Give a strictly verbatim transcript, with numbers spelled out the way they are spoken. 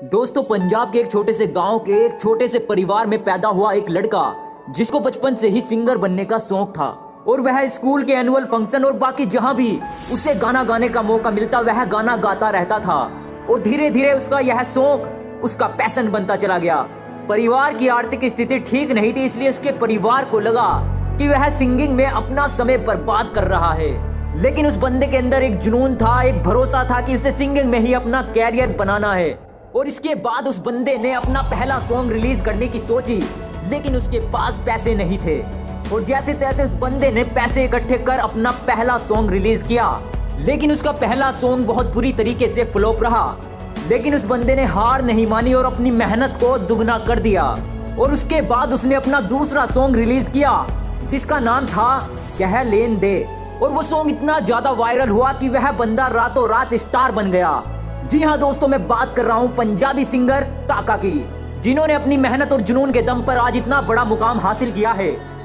दोस्तों, पंजाब के एक छोटे से गांव के एक छोटे से परिवार में पैदा हुआ एक लड़का जिसको बचपन से ही सिंगर बनने का शौक था और वह स्कूल के एनुअल फंक्शन और बाकी जहां भी उसे गाना गाने का मौका मिलता वह गाना गाता रहता था और धीरे धीरे उसका यह शौक उसका पैशन बनता चला गया। परिवार की आर्थिक स्थिति ठीक नहीं थी, इसलिए उसके परिवार को लगा कि वह सिंगिंग में अपना समय बर्बाद कर रहा है, लेकिन उस बंदे के अंदर एक जुनून था, एक भरोसा था कि उसे सिंगिंग में ही अपना कैरियर बनाना है। और इसके बाद उस बंदे ने अपना पहला सॉन्ग रिलीज करने की सोची, लेकिन उसके पास पैसे नहीं थे और जैसे तैसे उस बंदे ने पैसे इकट्ठे कर अपना पहला सॉन्ग रिलीज किया, लेकिन उसका पहला सॉन्ग बहुत बुरी तरीके से फ्लॉप रहा। लेकिन उस बंदे ने हार नहीं मानी और अपनी मेहनत को दुगना कर दिया और उसके बाद उसने अपना दूसरा सॉन्ग रिलीज किया जिसका नाम था कह लेन दे। और वो सॉन्ग इतना ज्यादा वायरल हुआ कि वह बंदा रातों रात स्टार बन गया। जी हाँ दोस्तों, मैं बात कर रहा हूँ पंजाबी सिंगर काका की, जिन्होंने अपनी मेहनत और जुनून के दम पर आज इतना बड़ा मुकाम हासिल किया है।